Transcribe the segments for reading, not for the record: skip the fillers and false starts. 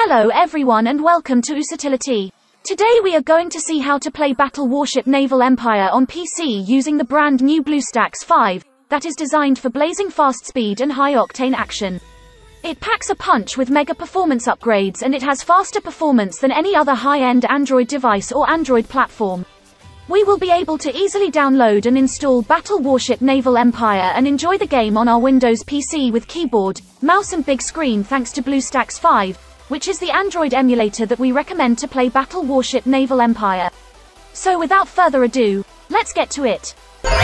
Hello everyone and welcome to Usitility. Today we are going to see how to play Battle Warship Naval Empire on PC using the brand new BlueStacks 5, that is designed for blazing fast speed and high-octane action. It packs a punch with mega performance upgrades and it has faster performance than any other high-end Android device or Android platform. We will be able to easily download and install Battle Warship Naval Empire and enjoy the game on our Windows PC with keyboard, mouse and big screen thanks to BlueStacks 5, which is the Android emulator that we recommend to play Battle Warship Naval Empire. So without further ado, let's get to it.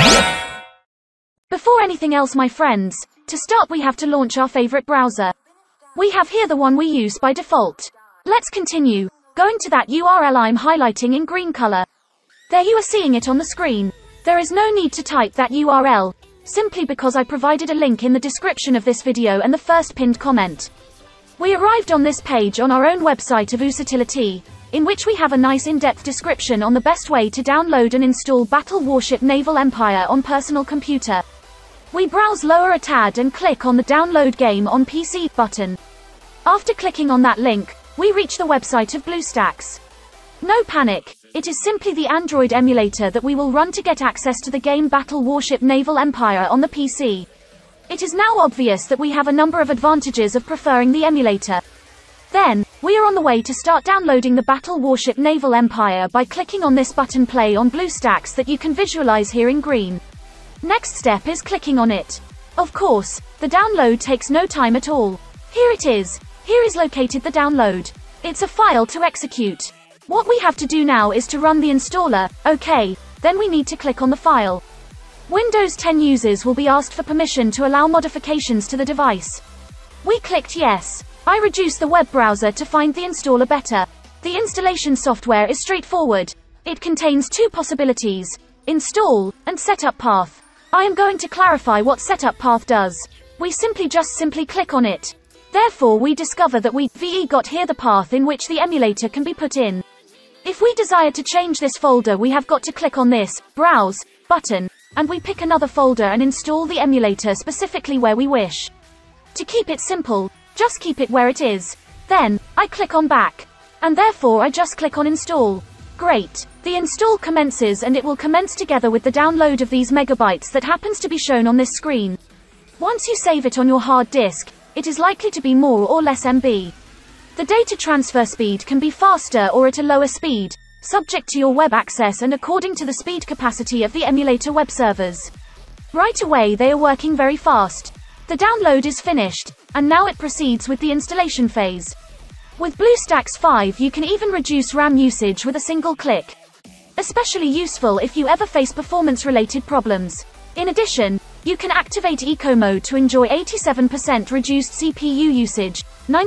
Before anything else my friends, to start we have to launch our favorite browser. We have here the one we use by default. Let's continue, going to that URL I'm highlighting in green color. There you are seeing it on the screen. There is no need to type that URL, simply because I provided a link in the description of this video and the first pinned comment. We arrived on this page on our own website of Usitility, in which we have a nice in-depth description on the best way to download and install Battle Warship Naval Empire on personal computer. We browse lower a tad and click on the Download Game on PC button. After clicking on that link, we reach the website of BlueStacks. No panic, it is simply the Android emulator that we will run to get access to the game Battle Warship Naval Empire on the PC. It is now obvious that we have a number of advantages of preferring the emulator. Then, we are on the way to start downloading the Battle Warship Naval Empire by clicking on this button Play on BlueStacks that you can visualize here in green. Next step is clicking on it. Of course, the download takes no time at all. Here it is. Here is located the download. It's a file to execute. What we have to do now is to run the installer. Okay, then we need to click on the file. Windows 10 users will be asked for permission to allow modifications to the device. We clicked yes. I reduced the web browser to find the installer better. The installation software is straightforward. It contains two possibilities: install and setup path. I am going to clarify what setup path does. We simply click on it. Therefore we discover that we got here the path in which the emulator can be put in. If we desire to change this folder, we have got to click on this Browse button, and we pick another folder and install the emulator specifically where we wish. To keep it simple, just keep it where it is. Then, I click on Back. And therefore I just click on Install. Great. The install commences and it will commence together with the download of these megabytes that happens to be shown on this screen. Once you save it on your hard disk, it is likely to be more or less MB. The data transfer speed can be faster or at a lower speed, subject to your web access and according to the speed capacity of the emulator web servers. Right away they are working very fast. The download is finished, and now it proceeds with the installation phase. With BlueStacks 5 you can even reduce RAM usage with a single click. Especially useful if you ever face performance-related problems. In addition, you can activate Eco Mode to enjoy 87% reduced CPU usage,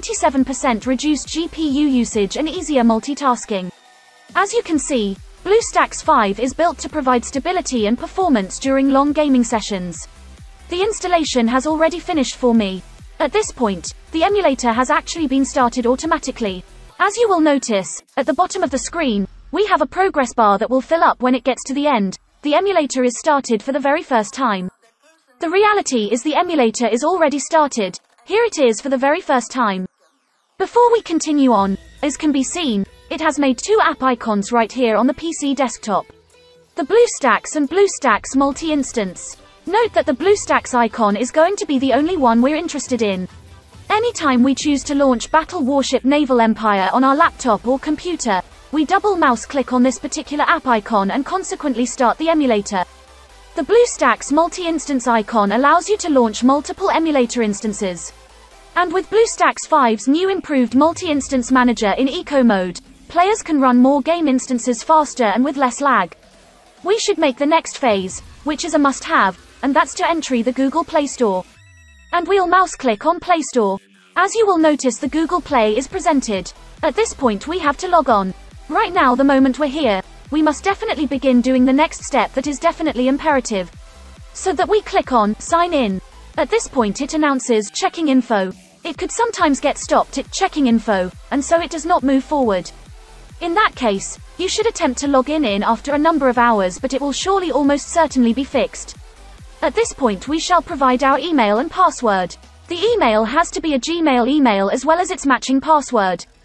97% reduced GPU usage and easier multitasking. As you can see, BlueStacks 5 is built to provide stability and performance during long gaming sessions. The installation has already finished for me. At this point, the emulator has actually been started automatically. As you will notice, at the bottom of the screen, we have a progress bar that will fill up when it gets to the end. The emulator is started for the very first time. The reality is the emulator is already started. Here it is for the very first time. Before we continue on, as can be seen, it has made two app icons right here on the PC desktop. The BlueStacks and BlueStacks multi-instance. Note that the BlueStacks icon is going to be the only one we're interested in. Anytime we choose to launch Battle Warship Naval Empire on our laptop or computer, we double mouse click on this particular app icon and consequently start the emulator. The BlueStacks multi-instance icon allows you to launch multiple emulator instances. And with BlueStacks 5's new improved multi-instance manager in Eco Mode, players can run more game instances faster and with less lag. We should make the next phase, which is a must-have, and that's to enter the Google Play Store. And we'll mouse click on Play Store. As you will notice, the Google Play is presented. At this point we have to log on. Right now, the moment we're here, we must definitely begin doing the next step that is definitely imperative. So that we click on Sign In. At this point it announces Checking Info. It could sometimes get stopped at Checking Info, and so it does not move forward. In that case, you should attempt to log in after a number of hours, but it will surely almost certainly be fixed. At this point we shall provide our email and password. The email has to be a Gmail email as well as its matching password.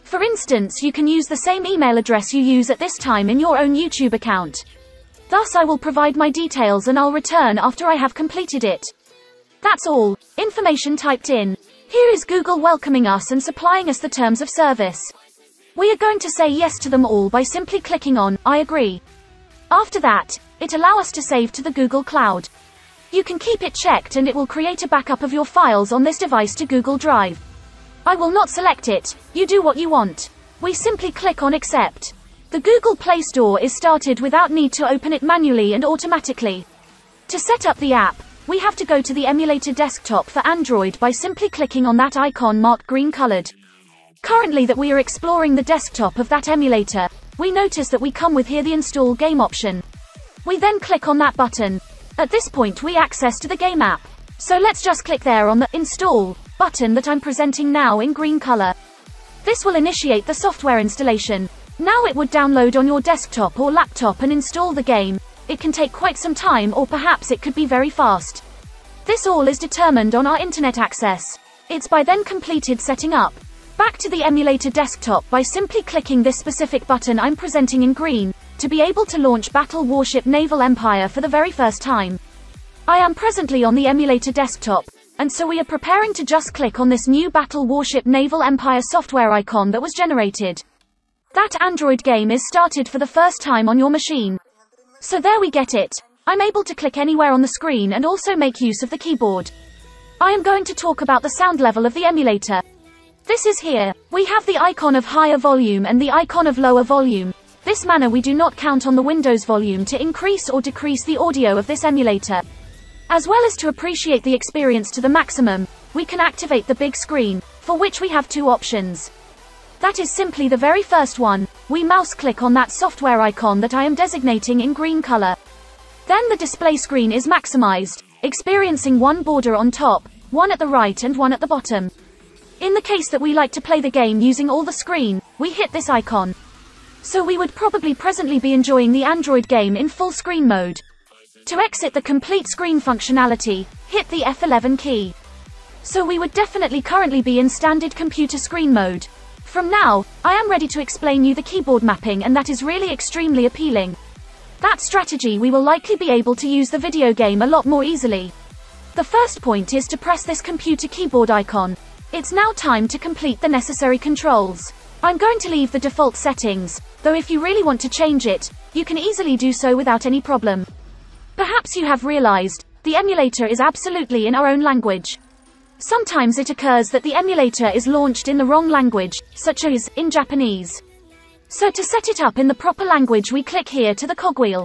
For instance, you can use the same email address you use at this time in your own YouTube account. Thus I will provide my details and I'll return after I have completed it. That's all. Information typed in. Here is Google welcoming us and supplying us the terms of service. We are going to say yes to them all by simply clicking on I agree. After that, it allows us to save to the Google Cloud. You can keep it checked and it will create a backup of your files on this device to Google Drive. I will not select it. You do what you want. We simply click on accept. The Google Play Store is started without need to open it manually and automatically. To set up the app, we have to go to the emulator desktop for Android by simply clicking on that icon marked green colored. Currently that we are exploring the desktop of that emulator, we notice that we come with here the install game option. We then click on that button. At this point we access to the game app. So let's just click there on the install button that I'm presenting now in green color. This will initiate the software installation. Now it would download on your desktop or laptop and install the game. It can take quite some time or perhaps it could be very fast. This all is determined on our internet access. It's by then completed setting up. Back to the emulator desktop by simply clicking this specific button I'm presenting in green, to be able to launch Battle Warship Naval Empire for the very first time. I am presently on the emulator desktop, and so we are preparing to just click on this new Battle Warship Naval Empire software icon that was generated. That Android game is started for the first time on your machine. So there we get it. I'm able to click anywhere on the screen and also make use of the keyboard. I am going to talk about the sound level of the emulator. This is here. We have the icon of higher volume and the icon of lower volume. This manner we do not count on the Windows volume to increase or decrease the audio of this emulator. As well as to appreciate the experience to the maximum, we can activate the big screen, for which we have two options. That is simply the very first one. We mouse click on that software icon that I am designating in green color. Then the display screen is maximized, experiencing one border on top, one at the right and one at the bottom. In the case that we like to play the game using all the screen, we hit this icon. So we would probably presently be enjoying the Android game in full screen mode. To exit the complete screen functionality, hit the F11 key. So we would definitely currently be in standard computer screen mode. From now, I am ready to explain you the keyboard mapping, and that is really extremely appealing. That strategy we will likely be able to use the video game a lot more easily. The first point is to press this computer keyboard icon. It's now time to complete the necessary controls. I'm going to leave the default settings, though if you really want to change it, you can easily do so without any problem. Perhaps you have realized, the emulator is absolutely in our own language. Sometimes it occurs that the emulator is launched in the wrong language, such as in Japanese. So to set it up in the proper language we click here to the cogwheel.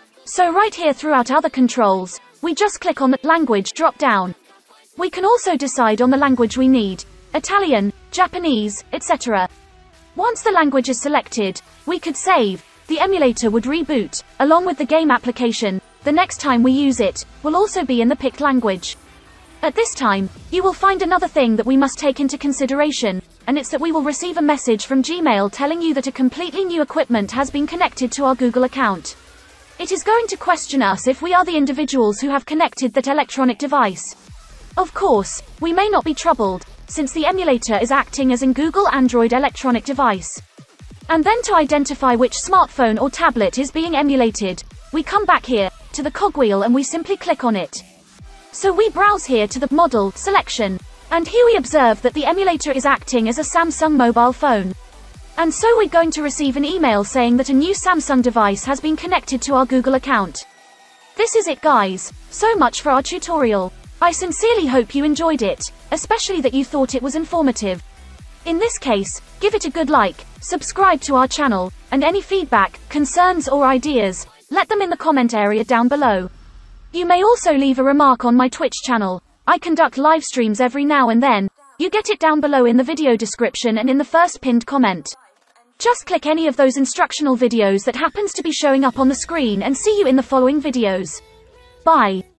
So right here throughout other controls, we just click on the language drop down. We can also decide on the language we need, Italian, Japanese, etc. Once the language is selected, we could save. The emulator would reboot, along with the game application. The next time we use it, will also be in the picked language. At this time, you will find another thing that we must take into consideration, and it's that we will receive a message from Gmail telling you that a completely new equipment has been connected to our Google account. It is going to question us if we are the individuals who have connected that electronic device. Of course, we may not be troubled, since the emulator is acting as in Google Android electronic device. And then to identify which smartphone or tablet is being emulated, we come back here, to the cogwheel, and we simply click on it. So we browse here to the model selection, and here we observe that the emulator is acting as a Samsung mobile phone. And so we're going to receive an email saying that a new Samsung device has been connected to our Google account. This is it, guys. So much for our tutorial. I sincerely hope you enjoyed it, especially that you thought it was informative. In this case, give it a good like, subscribe to our channel, and any feedback, concerns or ideas, let them in the comment area down below. You may also leave a remark on my Twitch channel. I conduct live streams every now and then. You get it down below in the video description and in the first pinned comment. Just click any of those instructional videos that happens to be showing up on the screen and see you in the following videos. Bye.